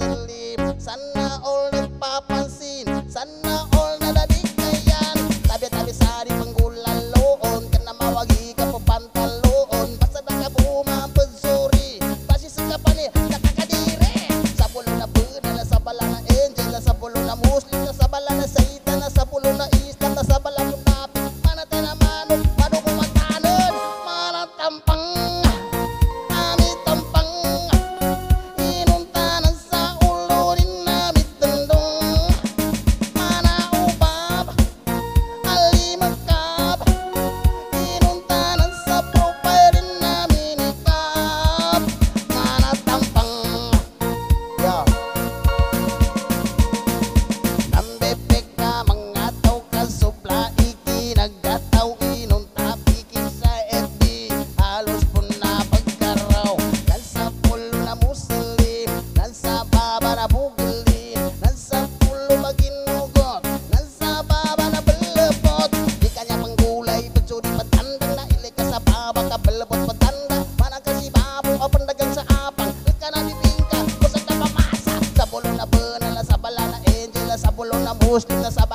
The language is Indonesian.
muslim. Sana all nagpapansin, sana all nadadikayan. Tabi-tabi sa di panggulaloon, kana mawagi ka po pantaloon. Basta nakabuma pagsuri, basi sa kapani nakakadiri. Sa pulo na Buddha, sa bala na angel, sa pulo na muslim, sa bala na satan, sa pulo na islam, sa bala na munafik. Manatay na manok, paano kumatanon, manatampang. Muslim na sa